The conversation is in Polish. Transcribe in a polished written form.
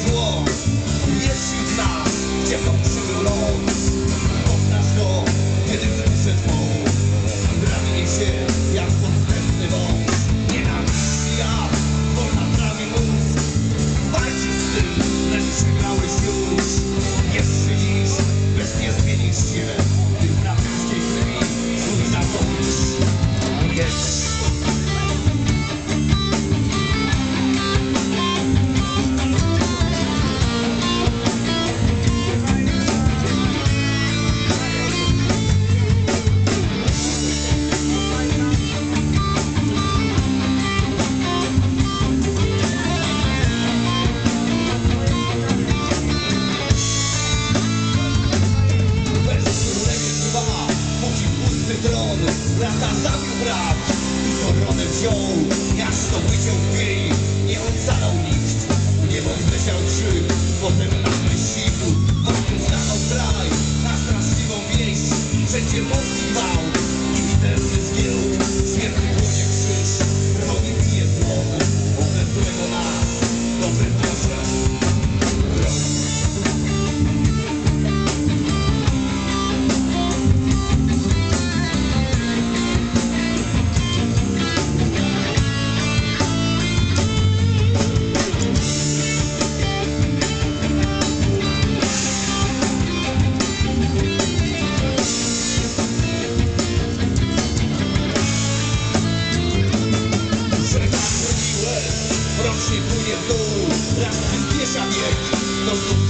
zło. Jest wśród nas ciepłą los. Poznasz go, kiedy wzruszę twą. Drabnie się jak podstępny wąż. Nienawiść jak wolna trawi mózg. Walczysz z tym, lecz przegrałeś już. Jeszcze dziś lecz nie zmienisz się. Ty w braterskiej krwi swój zapomnisz. Jest. Lata zabił brat i koronę wziął. Miasto wyciął w pień, nie ocalał nikt. Niebo zleciał krzyk, potem nagle siku. Wokół stanął kraj na straszliwą wieść. Wszędzie mocny gwałt i widelny zgiełk. Śmiertny dłonie krzyż, rogi bije dzwon. Okrętnego nas, dobry Boże, broni. Rocznie płynie w dół, raz przyspiesza bieg, do stóp